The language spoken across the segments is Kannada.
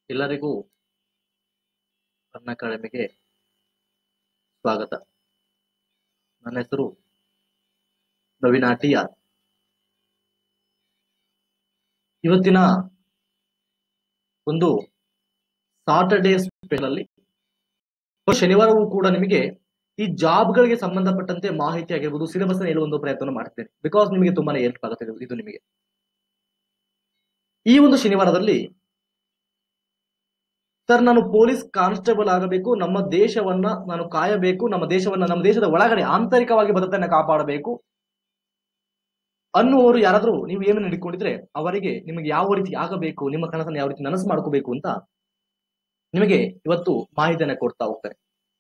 ಎಲ್ಲರಿಗೂ ನನ್ನ ಅಕಾಡೆಮಿಗೆ ಸ್ವಾಗತ. ನನ್ನ ಹೆಸರು ನವೀನ್ ಆಟಿಯಾರ್. ಇವತ್ತಿನ ಒಂದು ಸಾಟರ್ಡೇ ಸ್ಪೆಷಲ್ ಅಲ್ಲಿ ಶನಿವಾರವೂ ಕೂಡ ನಿಮಗೆ ಈ ಜಾಬ್ಗಳಿಗೆ ಸಂಬಂಧಪಟ್ಟಂತೆ ಮಾಹಿತಿ ಆಗಿರ್ಬೋದು, ಸಿಲೆಬಸ್ ಹೇಳುವ ಒಂದು ಪ್ರಯತ್ನ ಮಾಡ್ತೇನೆ. ಬಿಕಾಸ್ ನಿಮಗೆ ತುಂಬಾನೇ ಹೆಲ್ಪ್ ಆಗುತ್ತೆ ಇದು ನಿಮಗೆ. ಈ ಒಂದು ಶನಿವಾರದಲ್ಲಿ ಸರ್, ನಾನು ಪೊಲೀಸ್ ಕಾನ್ಸ್ಟೇಬಲ್ ಆಗಬೇಕು, ನಮ್ಮ ದೇಶವನ್ನ ನಾನು ಕಾಯಬೇಕು, ನಮ್ಮ ದೇಶದ ಒಳಗಡೆ ಆಂತರಿಕವಾಗಿ ಭದ್ರತೆಯನ್ನು ಕಾಪಾಡಬೇಕು ಅನ್ನುವರು ಯಾರಾದ್ರೂ ನೀವು ಏನನ್ನು ಹಿಡ್ಕೊಂಡಿದ್ರೆ ಅವರಿಗೆ ನಿಮಗೆ ಯಾವ ರೀತಿ ಆಗಬೇಕು, ನಿಮ್ಮ ಕನಸನ್ನು ಯಾವ ರೀತಿ ನನಸು ಮಾಡ್ಕೋಬೇಕು ಅಂತ ನಿಮಗೆ ಇವತ್ತು ಮಾಹಿತಿಯನ್ನ ಕೊಡ್ತಾ ಹೋಗ್ತಾರೆ.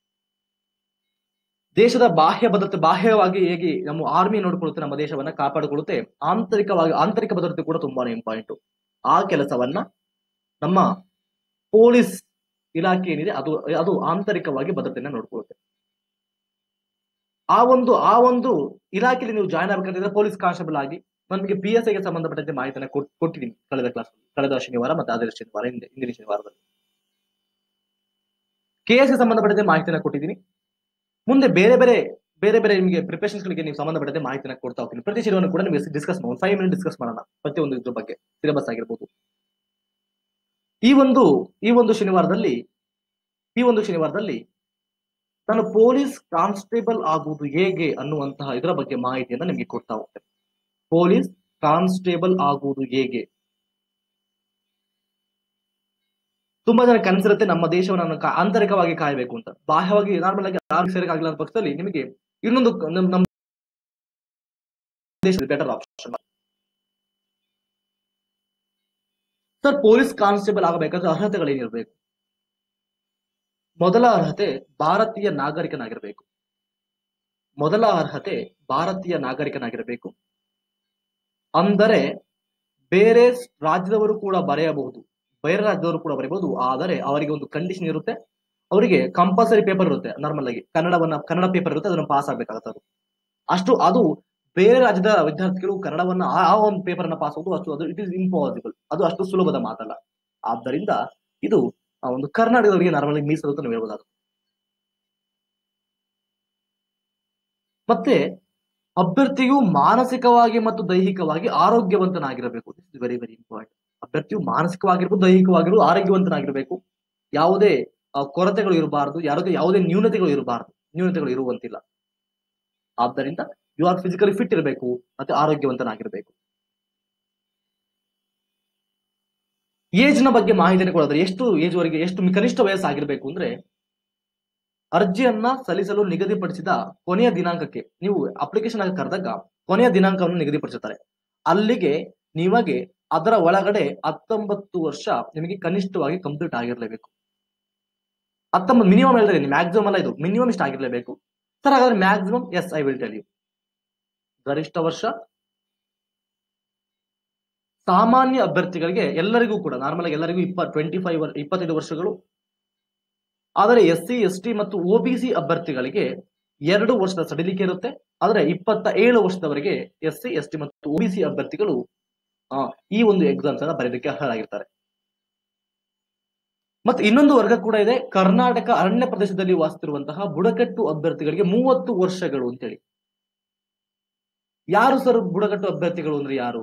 ದೇಶದ ಬಾಹ್ಯವಾಗಿ ಹೇಗೆ ನಮ್ಮ ಆರ್ಮಿ ನೋಡ್ಕೊಳ್ಳುತ್ತೆ, ನಮ್ಮ ದೇಶವನ್ನ ಕಾಪಾಡಿಕೊಳ್ಳುತ್ತೆ, ಆಂತರಿಕ ಭದ್ರತೆ ಕೂಡ ತುಂಬಾನೇ ಇಂಪಾರ್ಟೆಂಟ್. ಆ ಕೆಲಸವನ್ನ ನಮ್ಮ ಪೊಲೀಸ್ ಇಲಾಖೆ ಏನಿದೆ ಅದು ಆಂತರಿಕವಾಗಿ ಭದ್ರತೆಯನ್ನ ನೋಡ್ಕೊಳ್ಳುತ್ತೆ. ಆ ಒಂದು ಇಲಾಖೆಯಲ್ಲಿ ನೀವು ಜಾಯ್ನ್ ಆಗಬೇಕಾದ್ರೆ ಪೊಲೀಸ್ ಕಾನ್ಸ್ಟೇಬಲ್ ಆಗಿ ನಮಗೆ PSI ಗೆ ಸಂಬಂಧಪಟ್ಟಂತೆ ಮಾಹಿತಿಯನ್ನು ಕೊಟ್ಟಿದ್ದೀನಿ ಕಳೆದ ಶನಿವಾರ ಮತ್ತೆ ಅದೇ ಶನಿವಾರ ಹಿಂದಿನ ಶನಿವಾರದಲ್ಲಿ. KS ಗೆ ಸಂಬಂಧಪಟ್ಟಂತೆ ಮಾಹಿತಿಯನ್ನು ಕೊಟ್ಟಿದ್ದೀನಿ. ಮುಂದೆ ಬೇರೆ ಬೇರೆ ನಿಮಗೆ ಪ್ರಿಪರೇಷನ್ಸ್ ಗಳಿಗೆ ನೀವು ಸಂಬಂಧಪಟ್ಟಂತೆ ಮಾಹಿತಿಯನ್ನು ಕೊಡ್ತಾ ಹೋಗ್ತೀನಿ. ಪ್ರತಿ ಶನಿವಾರ ಕೂಡ ನಿಮಗೆ ಡಿಸ್ಕಸ್ ಮಾಡೋಣ, 5 ಮಿನಿಟ್ ಡಿಸ್ಕಸ್ ಮಾಡೋಣ ಪ್ರತಿಯೊಂದು ಇದ್ರ ಬಗ್ಗೆ, ಸಿಲೆಬಸ್ ಆಗಿರ್ಬೋದು. ಈ ಒಂದು ಶನಿವಾರದಲ್ಲಿ ನಾನು ಪೊಲೀಸ್ ಕಾನ್ಸ್ಟೇಬಲ್ ಆಗುವುದು ಹೇಗೆ ಅನ್ನುವಂತಹ ಇದರ ಬಗ್ಗೆ ಮಾಹಿತಿಯನ್ನ ನಿಮಗೆ ಕೊಡ್ತಾ ಹೋಗ್ತೇನೆ. ಪೊಲೀಸ್ ಕಾನ್ಸ್ಟೇಬಲ್ ಆಗುವುದು ಹೇಗೆ? ತುಂಬಾ ಜನ ಕನಸಿರುತ್ತೆ ನಮ್ಮ ದೇಶವನ್ನು ಆಂತರಿಕವಾಗಿ ಕಾಯಬೇಕು ಅಂತ. ಬಾಹ್ಯವಾಗಿ ನಾರ್ಮಲ್ ಆಗಿ ಸೇರಕ್ಕಾಗಲಾದ ಪಕ್ಷದಲ್ಲಿ ನಿಮಗೆ ಇನ್ನೊಂದು ನಮ್ಮ ದೇಶದ better option. Sir, police constable ಆಗಬೇಕಾದ್ರೆ ಅರ್ಹತೆಗಳೇನಿರಬೇಕು? ಮೊದಲ ಅರ್ಹತೆ ಭಾರತೀಯ ನಾಗರಿಕನಾಗಿರಬೇಕು. ಅಂದರೆ ಬೇರೆ ರಾಜ್ಯದವರು ಕೂಡ ಬರೆಯಬಹುದು, ಆದರೆ ಅವರಿಗೆ ಒಂದು ಕಂಡೀಷನ್ ಇರುತ್ತೆ. ಅವರಿಗೆ ಕಂಪಲ್ಸರಿ ಪೇಪರ್ ಇರುತ್ತೆ. ನಾರ್ಮಲ್ ಆಗಿ ಕನ್ನಡ ಪೇಪರ್ ಇರುತ್ತೆ, ಅದನ್ನು ಪಾಸ್ ಆಗ್ಬೇಕಾಗುತ್ತೆ. ಅದು ಬೇರೆ ರಾಜ್ಯದ ವಿದ್ಯಾರ್ಥಿಗಳು ಕನ್ನಡವನ್ನ ಆ ಒಂದು ಪೇಪರ್ ಅನ್ನ ಪಾಸ್ ಆಗುವುದು ಇಟ್ ಇಸ್ ಇಂಪಾಸಿಬಲ್. ಅದು ಅಷ್ಟು ಸುಲಭದ ಮಾತಲ್ಲ. ಆದ್ದರಿಂದ ಇದು ಒಂದು ಕರ್ನಾಟಕದವರಿಗೆ ನಾರ್ಮಲ್ ಆಗಿ ಮೀಸಲು ಅಂತ ನಾವು ಹೇಳ್ಬೋದು. ಮತ್ತೆ ಅಭ್ಯರ್ಥಿಯು ಮಾನಸಿಕವಾಗಿ ಮತ್ತು ದೈಹಿಕವಾಗಿ ಆರೋಗ್ಯವಂತನಾಗಿರಬೇಕು. This is very very important. ಅಭ್ಯರ್ಥಿಯು ಮಾನಸಿಕವಾಗಿರ್ಬೋದು, ದೈಹಿಕವಾಗಿರ್ಬೋದು ಆರೋಗ್ಯವಂತನಾಗಿರಬೇಕು. ಯಾವುದೇ ಕೊರತೆಗಳು ಇರಬಾರದು, ಯಾವುದೇ ನ್ಯೂನತೆಗಳು ಇರುವಂತಿಲ್ಲ. ಆದ್ದರಿಂದ ಯು ಆರ್ ಫಿಸಿಕಲಿ ಫಿಟ್ ಇರಬೇಕು ಮತ್ತೆ ಆರೋಗ್ಯವಂತನಾಗಿರಬೇಕು. ಏಜ್ ನ ಬಗ್ಗೆ ಮಾಹಿತಿಯನ್ನು ಕೊಡೋದ್ರೆ ಎಷ್ಟು ಏಜ್ ವರೆಗೆ, ಎಷ್ಟು ಕನಿಷ್ಠ ವಯಸ್ಸಾಗಿರ್ಬೇಕು ಅಂದ್ರೆ ಅರ್ಜಿಯನ್ನ ಸಲ್ಲಿಸಲು ನಿಗದಿಪಡಿಸಿದ ಕೊನೆಯ ದಿನಾಂಕಕ್ಕೆ ನೀವು ಅಪ್ಲಿಕೇಶನ್ ಆಗಿ ಕರೆದಾಗ ಕೊನೆಯ ದಿನಾಂಕವನ್ನು ನಿಗದಿಪಡಿಸುತ್ತಾರೆ. ಅಲ್ಲಿಗೆ ನಿಮಗೆ ಅದರ ಒಳಗಡೆ 19 ವರ್ಷ ನಿಮಗೆ ಕನಿಷ್ಠವಾಗಿ ಕಂಪ್ಲೀಟ್ ಆಗಿರಲೇಬೇಕು. 19 ಮಿನಿಮಮ್ ಹೇಳಿದ್ರೆ, ಮ್ಯಾಕ್ಸಿಮಮ್ ಅಲ್ಲ, ಇದು ಮಿನಿಮಮ್ ಇಷ್ಟ ಆಗಿರ್ಲೇಬೇಕು. ಸರ್, ಹಾಗಾದ್ರೆ maximum? Yes, I will tell you. ಗರಿಷ್ಠ ವರ್ಷ ಸಾಮಾನ್ಯ ಅಭ್ಯರ್ಥಿಗಳಿಗೆ ಎಲ್ಲರಿಗೂ ಕೂಡ ನಾರ್ಮಲ್ ಆಗಿ ಎಲ್ಲರಿಗೂ 25 ವರ್ಷಗಳು. ಆದರೆ SC ST ಮತ್ತು OBC ಅಭ್ಯರ್ಥಿಗಳಿಗೆ 2 ವರ್ಷದ ಸಡಿಲಿಕೆ ಇರುತ್ತೆ. ಆದರೆ 27 ವರ್ಷದವರೆಗೆ SC ST ಮತ್ತು OBC ಅಭ್ಯರ್ಥಿಗಳು ಈ ಒಂದು ಎಕ್ಸಾಮ್ಸ್ ಅನ್ನ ಬರೆಯಲಿಕ್ಕೆ ಅರ್ಹರಾಗಿರ್ತಾರೆ. ಮತ್ತೆ ಇನ್ನೊಂದು ವರ್ಗ ಕೂಡ ಇದೆ, ಕರ್ನಾಟಕ ಅರಣ್ಯ ಪ್ರದೇಶದಲ್ಲಿ ವಾಸಿಸುತ್ತಿರುವಂತಹ ಬುಡಕಟ್ಟು ಅಭ್ಯರ್ಥಿಗಳಿಗೆ 30 ವರ್ಷಗಳು ಅಂತೇಳಿ. ಯಾರು ಸರ್ ಬುಡಕಟ್ಟು ಅಭ್ಯರ್ಥಿಗಳು ಅಂದ್ರೆ ಯಾರು?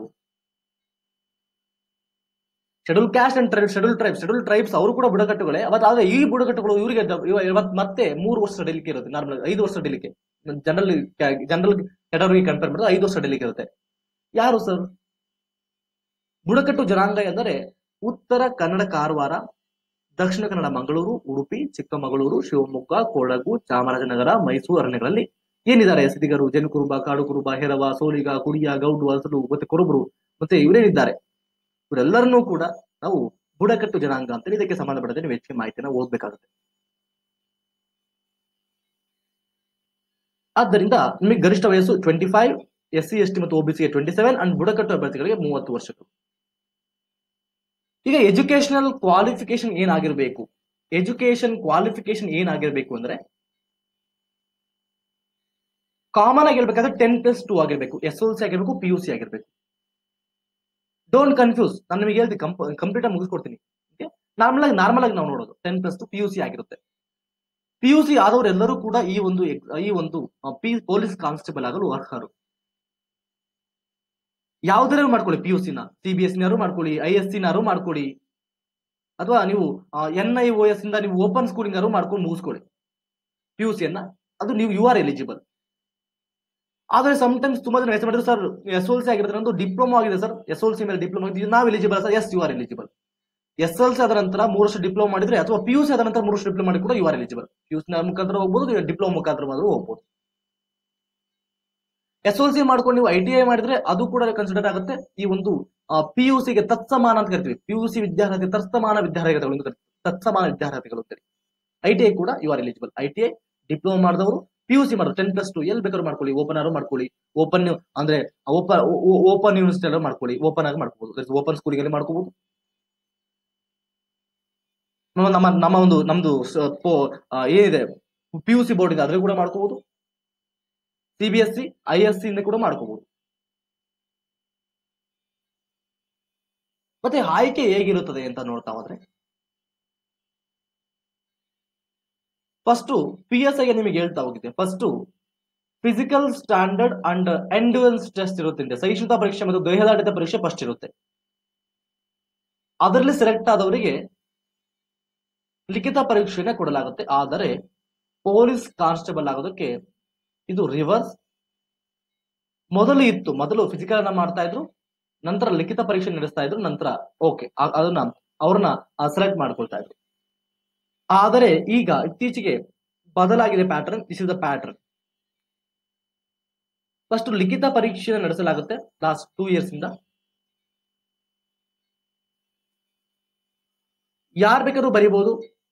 Schedule caste and schedule tribes ಅವರು ಕೂಡ ಬುಡಕಟ್ಟುಗಳೇ. ಆದ್ರೆ ಈ ಬುಡಕಟ್ಟುಗಳು ಇವರಿಗೆ ಮತ್ತೆ 3 ವರ್ಷ ಸಡಿಲಿಕೆ ಇರುತ್ತೆ. ನಾರ್ಮಲ್ 5 ವರ್ಷ ಸಡಿಲಿಕೆ. ಜನರಲ್ ಕ್ಯಾಟಗರಿಗೆ ಕಂಪೇರ್ ಮಾಡಿದ್ರೆ 5 ವರ್ಷ ಸಡಿಲಿಕೆ ಇರುತ್ತೆ. ಯಾರು ಸರ್ ಬುಡಕಟ್ಟು ಜನಾಂಗ ಎಂದರೆ? ಉತ್ತರ ಕನ್ನಡ ಕಾರವಾರ, ದಕ್ಷಿಣ ಕನ್ನಡ ಮಂಗಳೂರು, ಉಡುಪಿ, ಚಿಕ್ಕಮಗಳೂರು, ಶಿವಮೊಗ್ಗ, ಕೊಡಗು, ಚಾಮರಾಜನಗರ, ಮೈಸೂರು ಅರಣ್ಯಗಳಲ್ಲಿ ಏನಿದ್ದಾರೆ ಸಿದಿಗರು, ಜೇನುಕುರುಬ, ಕಾಡು ಕುರುಬ, ಹೆರವ, ಸೋಲಿಗ, ಕುಡಿಯ, ಗೌಡು, ಅಸಲು ಮತ್ತೆ ಕುರುಬರು ಮತ್ತೆ ಇವರೇನಿದ್ದಾರೆ ಇವರೆಲ್ಲರನ್ನೂ ಕೂಡ ನಾವು ಬುಡಕಟ್ಟು ಜನಾಂಗ ಅಂತೇಳಿ ಇದಕ್ಕೆ ಸಂಬಂಧಪಟ್ಟಂತೆ ನೀವು ಹೆಚ್ಚಿನ ಮಾಹಿತಿಯನ್ನು ಓದಬೇಕಾಗುತ್ತೆ. ಆದ್ದರಿಂದ ನಿಮಗೆ ಗರಿಷ್ಠ ವಯಸ್ಸು 25, SC ST ಮತ್ತು OBC 27 ಅಂಡ್ ಬುಡಕಟ್ಟು ಅಭ್ಯರ್ಥಿಗಳಿಗೆ 30 ವರ್ಷಗಳು. ಈಗ ಎಜುಕೇಶನಲ್ ಕ್ವಾಲಿಫಿಕೇಶನ್ ಏನಾಗಿರ್ಬೇಕು? ಅಂದ್ರೆ ಕಾಮನ್ ಆಗಿ ಹೇಳ್ಬೇಕಾದ್ರೆ 10+2 ಆಗಿರ್ಬೇಕು. SLC ಆಗಿರ್ಬೇಕು, PUC ಆಗಿರ್ಬೇಕು. Don't confuse. ನಾನು ನಿಮಗೆ ಹೇಳ್ತೀನಿ, ಕಂಪ್ಲೀಟ್ ಆಗಿ ಮುಗಿಸ್ಕೊಡ್ತೀನಿ. ನಾರ್ಮಲ್ ಆಗಿ ನಾವು ನೋಡೋದು 10+2 PUC ಆಗಿರುತ್ತೆ. PUC ಆದವರೆಲ್ಲರೂ ಕೂಡ ಈ ಒಂದು ಪೊಲೀಸ್ ಕಾನ್ಸ್ಟೇಬಲ್ ಆಗಲು ಅರ್ಹರು. ಯಾವ್ದಾರು ಮಾಡ್ಕೊಳ್ಳಿ, PUC ನ CBSE ನಾರು ಮಾಡ್ಕೊಳ್ಳಿ, ISC ನಾರು ಮಾಡ್ಕೊಳ್ಳಿ, ಅಥವಾ ನೀವು NIOS ಇಂದ ನೀವು ಓಪನ್ ಸ್ಕೂಲಿಂಗ್ ಆರು ಮಾಡ್ಕೊಂಡು ಮುಗಿಸ್ಕೊಳ್ಳಿ PUC ಯನ್ನ, ಅದು ನೀವು ಯು ಆರ್ ಎಲಿಜಿಬಲ್. ಆದ್ರೆ ಸಮಟೈಮ್ಸ್ ತುಂಬಾ ಜನ ಹೆಸರು ಮಾಡಿದ್ರು, ಸರ್ SLC ಆಗಿರುತ್ತೆ, ನಂದು ಡಿಪ್ಲೊಮಾ ಆಗಿದೆ ಸರ್, SLC ಮೇಲೆ ಡಿಪ್ಲೊಮಾ ಆಗಿದೆ, ನಾವು eligible sir? Yes, you are eligible. SLC ಆದ ನಂತರ 3 ವರ್ಷ ಡಿಪ್ಲೊಮಾ ಮಾಡಿದ್ರೆ, ಅಥವಾ PUC ಆದ ನಂತರ 3 ವರ್ಷ ಡಿಪ್ಲೊಮಾ ಮಾಡಿ ಕೂಡ ಯು ಆರ್ ಎಲಿಜಿಬಲ್. PUC ಮುಖಾಂತರ ಹೋಗ್ಬೋದು, ಡಿಪ್ಲೊಮಾ ಮುಖಾಂತರ ಹೋಗ್ಬೋದು. SLC ಮಾಡ್ಕೊಂಡು ನೀವು ITI ಮಾಡಿದ್ರೆ ಅದು ಕೂಡ ಕನ್ಸಿಡರ್ ಆಗುತ್ತೆ. ಈ ಒಂದು PUC ಗೆ ತತ್ಸಮಾನ ಅಂತ ಕರಿತೀವಿ. PUC ವಿದ್ಯಾರ್ಥಿ ತತ್ಸಮಾನ ವಿದ್ಯಾರ್ಥಿಗಳು ಅಂತಾರೆ. ITI ಕೂಡ you are eligible. ITI diploma ಮಾಡಿದವರು, PUC ಮಾಡಿದ್ರು 10+2 ಎಲ್ಲಿ ಬೇಕಾದ್ರೂ ಮಾಡ್ಕೊಳ್ಳಿ, ಓಪನ್ ಆರು ಮಾಡ್ಕೊಳ್ಳಿ, ಓಪನ್ ಅಂದ್ರೆ ಓಪನ್ ಯೂನಿವರ್ಸಿಟಿ ಎಲ್ಲ ಮಾಡ್ಕೊಳ್ಳಿ, ಓಪನ್ ಆಗಿ ಮಾಡ್ಕೋಬಹುದು, ಓಪನ್ ಸ್ಕೂಲಿಂಗ್ ಮಾಡ್ಕೋಬಹುದು. ನಮ್ದು ಏನಿದೆ PUC ಬೋರ್ಡ್ ಇದೆ, ಅದ್ರಲ್ಲಿ ಕೂಡ ಮಾಡ್ಕೋಬಹುದು. CBSE ISC ಇಂದ ಕೂಡ ಮಾಡ್ಕೋಬಹುದು. ಮತ್ತೆ ಆಯ್ಕೆ ಹೇಗಿರುತ್ತದೆ ಅಂತ ನೋಡ್ತಾ ಹೋದ್ರೆ, ಫಸ್ಟ್ PSI ಗೆ ನಿಮಗೆ ಹೇಳ್ತಾ ಹೋಗಿದ್ದೆ. First physical standard and endurance test ಇರುತ್ತೆ, ಸಹಿಷ್ಣುತಾ ಪರೀಕ್ಷೆ ಮತ್ತು ದೇಹದಾಢ್ಯತ ಪರೀಕ್ಷೆ ಫಸ್ಟ್ ಇರುತ್ತೆ. ಅದರಲ್ಲಿ ಸೆಲೆಕ್ಟ್ ಆದವರಿಗೆ ಲಿಖಿತ ಪರೀಕ್ಷೆನ ಕೊಡಲಾಗುತ್ತೆ. ಆದರೆ ಪೊಲೀಸ್ ಕಾನ್ಸ್ಟೇಬಲ್ ಆಗೋದಕ್ಕೆ ಇದು ರಿವರ್ಸ್. ಮೊದಲು ಫಿಸಿಕಲ್ ಅನ್ನ ಮಾಡ್ತಾ ಇದ್ರು, ನಂತರ ಲಿಖಿತ ಪರೀಕ್ಷೆ ನಡೆಸ್ತಾ ಇದ್ರು, ನಂತರ ಅವ್ರನ್ನ ಸೆಲೆಕ್ಟ್ ಮಾಡ್ಕೊಳ್ತಾ ಇದ್ರು. ಆದರೆ ಈಗ ಇತ್ತೀಚೆಗೆ ಬದಲಾಗಿದೆ pattern. This is the pattern. First ಲಿಖಿತ ಪರೀಕ್ಷೆ ನಡೆಸಲಾಗುತ್ತೆ ಲಾಸ್ಟ್ 2 years ಇಂದ. ಯಾರು ಬೇಕಾದ್ರೂ ಬರೀಬಹುದು.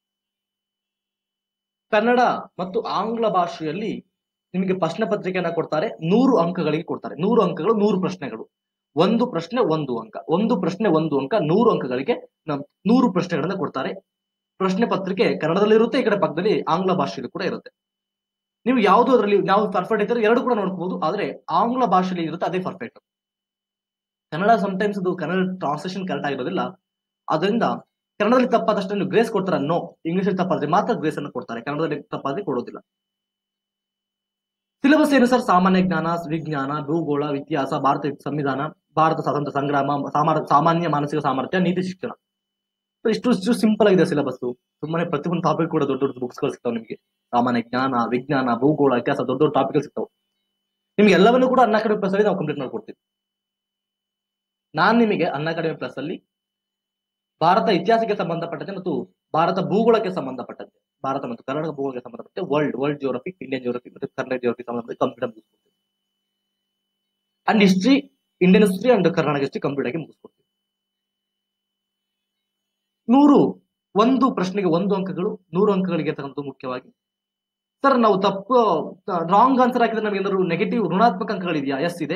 ಕನ್ನಡ ಮತ್ತು ಆಂಗ್ಲ ಭಾಷೆಯಲ್ಲಿ ನಿಮಗೆ ಪ್ರಶ್ನೆ ಪತ್ರಿಕೆಯನ್ನ ಕೊಡ್ತಾರೆ. 100 ಅಂಕಗಳಿಗೆ ಕೊಡ್ತಾರೆ. 100 ಅಂಕಗಳು, 100 ಪ್ರಶ್ನೆಗಳು. ಒಂದು ಪ್ರಶ್ನೆ 1 ಅಂಕ, 1 ಪ್ರಶ್ನೆ 1 ಅಂಕ, 100 ಅಂಕಗಳಿಗೆ 100 ಪ್ರಶ್ನೆಗಳನ್ನ ಕೊಡ್ತಾರೆ. ಪ್ರಶ್ನೆ ಪತ್ರಿಕೆ ಕನ್ನಡದಲ್ಲಿ ಇರುತ್ತೆ, ಈ ಕಡೆ ಪಕ್ಕದಲ್ಲಿ ಆಂಗ್ಲ ಭಾಷೆಯಲ್ಲಿ ಕೂಡ ಇರುತ್ತೆ. ನೀವು ಯಾವ್ದು ಅದರಲ್ಲಿ ನಾವು ಪರ್ಫೆಕ್ಟ್ ಇದ್ದರೆ ಎರಡು ಕೂಡ ನೋಡ್ಕೋಬಹುದು. ಆದ್ರೆ ಆಂಗ್ಲ ಭಾಷೆಯಲ್ಲಿ ಇರುತ್ತೆ, ಅದೇ ಪರ್ಫೆಕ್ಟ್. ಕನ್ನಡ ಸಮಟೈಮ್ಸ್ ಅದು ಕನ್ನಡ ಟ್ರಾನ್ಸ್ಲೇಷನ್ ಕರೆಕ್ಟ್ ಆಗಿರೋದಿಲ್ಲ. ಅದರಿಂದ ಕನ್ನಡದಲ್ಲಿ ತಪ್ಪಾದಷ್ಟು ನೀವು ಗ್ರೇಸ್ ಕೊಡ್ತಾರೆ. ನೋ, ಇಂಗ್ಲಿಷ್ ಅಲ್ಲಿ ತಪ್ಪಾದ್ರೆ ಮಾತ್ರ ಗ್ರೇಸ್ ಅನ್ನು ಕೊಡ್ತಾರೆ, ಕನ್ನಡದಲ್ಲಿ ತಪ್ಪಾದ್ರೆ ಕೊಡೋದಿಲ್ಲ. ಸಿಲೆಬಸ್ ಏನು ಸರ್? ಸಾಮಾನ್ಯ ಜ್ಞಾನ, ವಿಜ್ಞಾನ, ಭೂಗೋಳ, ಇತಿಹಾಸ, ಭಾರತ ಸಂವಿಧಾನ, ಭಾರತ ಸ್ವಾತಂತ್ರ್ಯ ಸಂಗ್ರಾಮ, ಸಾಮಾನ್ಯ ಮಾನಸಿಕ ಸಾಮರ್ಥ್ಯ, ನೀತಿ ಶಿಕ್ಷಣ. ಇಷ್ಟು ಸಿಂಪಲ್ ಆಗಿದೆ ಸಿಲೆಬಸ್. ಸುಮ್ಮನೆ ಪ್ರತಿಯೊಂದು ಟಾಪಿಕ್ ಕೂಡ ದೊಡ್ಡ ದೊಡ್ಡ ಬುಕ್ಸ್ ಗಳು ಸಿಗ್ತಾವೆ ನಿಮಗೆ. ಸಾಮಾನ್ಯ ಜ್ಞಾನ, ವಿಜ್ಞಾನ, ಭೂಗೋಳ, ಇತಿಹಾಸ, ದೊಡ್ಡ ದೊಡ್ಡ ಟಾಪಿಕ್ ಸಿಗ್ತಾವೆ. ನಿಮ್ಗೆ ಎಲ್ಲವನ್ನೂ ಕೂಡ ಅನ್ಅಕಾಡೆಮಿ ಪ್ಲಸ್ ಅಲ್ಲಿ ನಾವು ಕಂಪ್ಲೀಟ್ ಮಾಡ್ಕೊಡ್ತೀವಿ. ನಾನ್ ನಿಮಗೆ ಅನ್ಅಕಾಡೆಮಿ ಪ್ಲಸ್ ಅಲ್ಲಿ ಭಾರತ ಇತಿಹಾಸಕ್ಕೆ ಸಂಬಂಧಪಟ್ಟಂತೆ ಮತ್ತು ಭಾರತ ಭೂಗೋಳಕ್ಕೆ ಸಂಬಂಧಪಟ್ಟಂತೆ, ಭಾರತ ಮತ್ತು ಕರ್ನಾಟಕ ಭೂಗೋಳಕ್ಕೆ ಸಂಬಂಧಪಟ್ಟಂತೆ ವರ್ಲ್ಡ್ ಜಿಯೋಗ್ರಫಿ, ಇಂಡಿಯನ್ ಜಿಯೋಗ್ರಫಿ ಮತ್ತು ಕರ್ನಾಟಕ ಜಿಯೋಗ್ರಫಿ ಸಂಬಂಧಪಟ್ಟ ಕಂಪ್ಲೀಟ್ ಆಗಿ ಮುಗಿಸ್ಕೊಡ್ತೀವಿ. And history, Indian history and Karnataka history complete ಆಗಿ ಮುಗಿಸ್ಕೊಡ್ತೀವಿ. 100 ಪ್ರಶ್ನೆಗೆ 1 ಅಂಕಗಳು, 100 ಅಂಕಗಳಿಗೆ ತಕ್ಕಂಥ ಮುಖ್ಯವಾಗಿ. ಸರ್ ನಾವು ತಪ್ಪು ರಾಂಗ್ ಆನ್ಸರ್ ಹಾಕಿದ್ರೆ ನಮಗೆ ಏನಾದ್ರು ನೆಗೆಟಿವ್ ಋಣಾತ್ಮಕ ಅಂಕಗಳಿದೆಯಾ? ಎಸ್ ಇದೆ.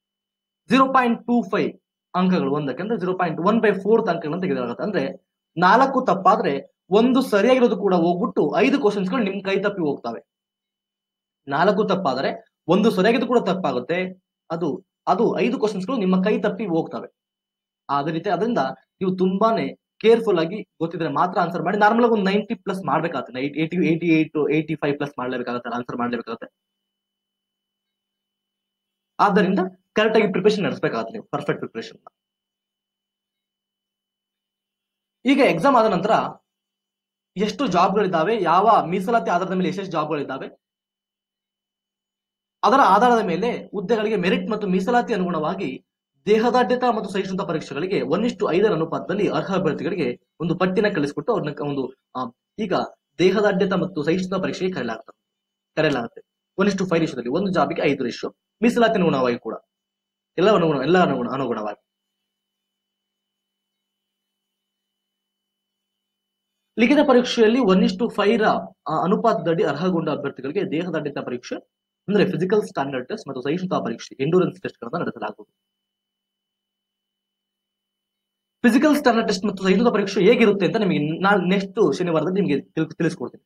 0.25 ಅಂಕಗಳು ಒಂದಕ್ಕೆ, ಅಂದ್ರೆ 0.1/4 ಅಂಕಗಳನ್ನು ತೆಗೆದಾಗುತ್ತೆ. ಅಂದ್ರೆ 4 ತಪ್ಪಾದ್ರೆ 1 ಸರಿಯಾಗಿರೋದು ಕೂಡ ಹೋಗ್ಬಿಟ್ಟು 5 ಕ್ವಶನ್ಸ್ಗಳು ನಿಮ್ ಕೈ ತಪ್ಪಿ ಹೋಗ್ತವೆ. 4 ತಪ್ಪಾದ್ರೆ 1 ಸರಿಯಾಗಿದ್ದು ಕೂಡ ತಪ್ಪಾಗುತ್ತೆ. ಅದು 5 ಕ್ವಶನ್ಸ್ಗಳು ನಿಮ್ಮ ಕೈ ತಪ್ಪಿ ಹೋಗ್ತವೆ. ಅದೇ ರೀತಿ ಅದರಿಂದ ನೀವು ತುಂಬಾನೇ ಕೇರ್ಫುಲ್ ಆಗಿ ಗೊತ್ತಿದ್ರೆ ಮಾತ್ರ ಆನ್ಸರ್ ಮಾಡಿ. ನಾರ್ಮಲ್ ಆಗಿ ಒಂದು 90+ ಮಾಡ್ಬೇಕಾಗುತ್ತೆ, 88, 85+ ಮಾಡ್ಲೇಬೇಕಾಗುತ್ತೆ, ಆನ್ಸರ್ ಮಾಡ್ಲೇಬೇಕಾಗುತ್ತೆ. ಆದ್ದರಿಂದ ಕರೆಕ್ಟ್ ಆಗಿ ಪ್ರಿಪರೇಷನ್ ನಡೆಸಬೇಕಾಗುತ್ತೆ ನೀವು, ಪರ್ಫೆಕ್ಟ್ ಪ್ರಿಪರೇಷನ್. ಈಗ ಎಕ್ಸಾಮ್ ಆದ ನಂತರ ಎಷ್ಟು ಜಾಬ್ಗಳಿದ್ದಾವೆ, ಯಾವ ಮೀಸಲಾತಿ ಆಧಾರದ ಮೇಲೆ ಎಷ್ಟೆಷ್ಟು ಜಾಬ್ಗಳಿದ್ದಾವೆ, ಅದರ ಆಧಾರದ ಮೇಲೆ ಹುದ್ದೆಗಳಿಗೆ ಮೆರಿಟ್ ಮತ್ತು ಮೀಸಲಾತಿ ಅನುಗುಣವಾಗಿ ದೇಹದಾಢ್ಯತ ಮತ್ತು ಸಹಿಷ್ಣುತಾ ಪರೀಕ್ಷೆಗಳಿಗೆ 1:5 ಅನುಪಾತದಲ್ಲಿ ಅರ್ಹ ಅಭ್ಯರ್ಥಿಗಳಿಗೆ ಒಂದು ಪಟ್ಟಿನ ಕಳಿಸಿಕೊಟ್ಟು ಅವ್ರನ್ನ ಈಗ ದೇಹದಾಢ್ಯತ ಮತ್ತು ಸಹಿಷ್ಣುತಾ ಪರೀಕ್ಷೆಗೆ ಕರೆಯಲಾಗುತ್ತೆ. 1:5 ರೇಷಿಯೋದಲ್ಲಿ, ಒಂದು ಜಾಬಿಗೆ 5 ರೇಷಿಯೋ, ಮೀಸಲಾತಿ ಅನುಗುಣವಾಗಿ ಕೂಡ ಎಲ್ಲ ಅನುಗುಣವಾಗಿ. ಲಿಖಿತ ಪರೀಕ್ಷೆಯಲ್ಲಿ 1:5 ಅನುಪಾತದಡಿ ಅರ್ಹಗೊಂಡ ಅಭ್ಯರ್ಥಿಗಳಿಗೆ ದೇಹದಾಢ್ಯತ ಪರೀಕ್ಷೆ ಅಂದ್ರೆ ಫಿಸಿಕಲ್ ಸ್ಟ್ಯಾಂಡರ್ಡ್ ಟೆಸ್ಟ್ ಮತ್ತು ಸಹಿಷ್ಣುತಾ ಪರೀಕ್ಷೆ ಎಂಡೂರೆನ್ಸ್ ಟೆಸ್ಟ್ ಗಳನ್ನ ನಡೆಸಲಾಗುವುದು. ಫಿಸಿಕಲ್ ಸ್ಟ್ಯಾಂಡರ್ಡ್ ಟೆಸ್ಟ್ ಮತ್ತು ಸಹಿಷ್ಣುತಾ ಪರೀಕ್ಷೆ ಹೇಗಿರುತ್ತೆ ಅಂತ ನಿಮಗೆ ನಾನು ನೆಕ್ಸ್ಟ್ ಶನಿವಾರದಲ್ಲಿ ನಿಮಗೆ ತಿಳಿಸ್ಕೊಡ್ತೀನಿ.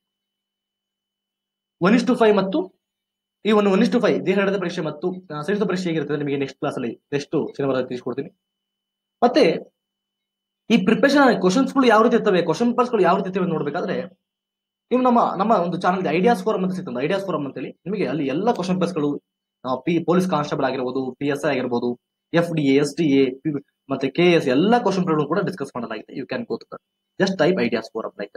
1:5 ಮತ್ತು ಈ 1:5 ದೇಹದಾಢ್ಯತ ಪರೀಕ್ಷೆ ಮತ್ತು ಸಹಿಷ್ಣುತಾ ಪರೀಕ್ಷೆ ಹೇಗಿರುತ್ತೆ ನಿಮಗೆ ನೆಕ್ಸ್ಟ್ ಕ್ಲಾಸ್ ಅಲ್ಲಿ, ನೆಕ್ಸ್ಟ್ ಶನಿವಾರ ತಿಳಿಸ್ಕೊಡ್ತೀನಿ. ಮತ್ತೆ ಈ ಪ್ರಿಪರೇಷನ್ ಕ್ವಶನ್ಸ್ಗಳು ಯಾವ ರೀತಿ ಇರ್ತವೆ, ಕ್ವಶನ್ ಪೇಪರ್ಸ್ಗಳು ಯಾವ ರೀತಿ ಇರ್ತವೆ ನೋಡ್ಬೇಕಾದ್ರೆ ನೀವು ನಮ್ಮ ಒಂದು ಚಾನಲ್ ಐಡಿಯಾಸ್ ಫೋರಮ್ ಅಂತ ಸಿಗ್ತದೆ, ಐಡಿಯಾಸ್ ಫೋರಮ್ ಅಂತೇಳಿ. ನಿಮಗೆ ಅಲ್ಲಿ ಎಲ್ಲ ಕ್ವಶನ್ ಪೇಪರ್ಸ್ಗಳು ಪೊಲೀಸ್ ಕಾನ್ಸ್ಟೇಬಲ್ ಆಗಿರ್ಬೋದು, PSI ಆಗಿರ್ಬೋದು, FDA, SDA ಮತ್ತೆ KS ಎಲ್ಲ ಕ್ವಶನ್ ಪೇಪರ್ಗಳು ಕೂಡ ಡಿಸ್ಕಸ್ ಮಾಡಲಾಗಿದೆ. You can go to that, just type ideas forum. Like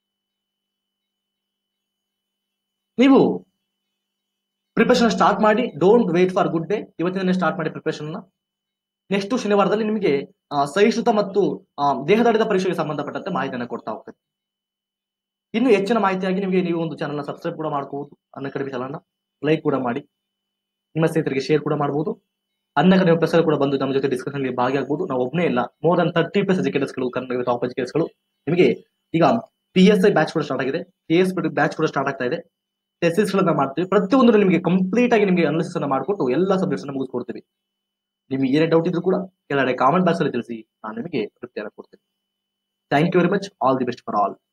ನೀವು ಪ್ರಿಪರೇಷನ್ ಸ್ಟಾರ್ಟ್ ಮಾಡಿ, don't wait for good day. ಇವತ್ತಿನ ಸ್ಟಾರ್ಟ್ ಮಾಡಿ ಪ್ರಿಪರೇಷನ್. ನೆಕ್ಸ್ಟ್ ಶನಿವಾರದಲ್ಲಿ ನಿಮಗೆ ಸಹಿಷ್ಣುತ ಮತ್ತು ದೇಹದಾಡಿದ ಪರೀಕ್ಷೆಗೆ ಸಂಬಂಧಪಟ್ಟಂತೆ ಮಾಹಿತಿಯನ್ನು ಕೊಡ್ತಾ ಹೋಗ್ತೇನೆ. ಇನ್ನು ಹೆಚ್ಚಿನ ಮಾಹಿತಿಯಾಗಿ ನಿಮಗೆ ನೀವು ಒಂದು ಚಾನಲ್ ಸಬ್ಸ್ಕ್ರೈಬ್ ಕೂಡ ಮಾಡ್ಕೋಬಹುದು. ಅನ್ಅಕಾಡೆಮಿ ಚಾನಲ್ ಲೈಕ್ ಕೂಡ ಮಾಡಿ, ನಿಮ್ಮ ಸ್ನೇಹಿತರಿಗೆ ಶೇರ್ ಕೂಡ ಮಾಡಬಹುದು. ಅನ್ಅಕಾಡೆಮಿ ಪ್ಲಸ್ ಕೂಡ ಬಂದು ನಮ್ಮ ಜೊತೆ ಡಿಸ್ಕಷನ್ ಭಾಗಿಯಾಗಬಹುದು. ನಾವು ಒಬ್ಬನೇ ಇಲ್ಲ, ಮೋರ್ ದನ್ 30+ ಎಜುಕೇಟರ್ಸ್ಗಳು, ಕನ್ನಡ ಟಾಪ್ ಎಜುಕೇಟರ್ಸ್ಗಳು ನಿಮಗೆ ಈಗ PSI ಬ್ಯಾಚ್ ಕೂಡ ಸ್ಟಾರ್ಟ್ ಆಗಿದೆ, KS ಬ್ಯಾಚ್ ಕೂಡ ಸ್ಟಾರ್ಟ್ ಆಗ್ತಾ ಇದೆ. ಟೆಸ್ಟ್ಸ್ ಗಳನ್ನ ಮಾಡ್ತೀವಿ. ಪ್ರತಿಯೊಂದು ನಿಮಗೆ ಕಂಪ್ಲೀಟ್ ಆಗಿ ನಿಮಗೆ ಅನಾಲಿಸಿಸ್ ಅನ್ನ ಮಾಡಿಕೊಟ್ಟು ಎಲ್ಲ ಸಬ್ಜೆಕ್ಟ್ಸ್ ಮುಗಿಸ್ಕೊಡ್ತೀವಿ. ನಿಮಗೆ ಏನೇ ಡೌಟ್ ಇದ್ರು ಕೂಡ ಕೆಳಗಡೆ ಕಾಮೆಂಟ್ ಬಾಕ್ಸ್ ಅಲ್ಲಿ ತಿಳಿಸಿ, ನಾನು ನಿಮಗೆ ರಿಪ್ಲೈ ಕೊಡ್ತೀನಿ. Thank you very much. All the best for all.